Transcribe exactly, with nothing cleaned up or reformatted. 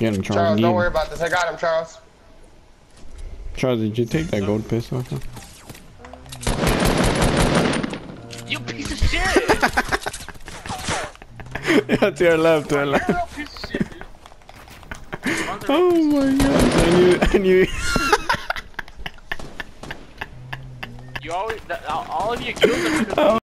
Get him, Charles. Charles, Get don't him. worry about this. I got him, Charles. Charles, did you take that gold pistol off him? You piece of shit! Yeah, to your left, to your left. You're a piece of shit, dude. Oh my gosh, I knew, I knew. You always, all of you kills are because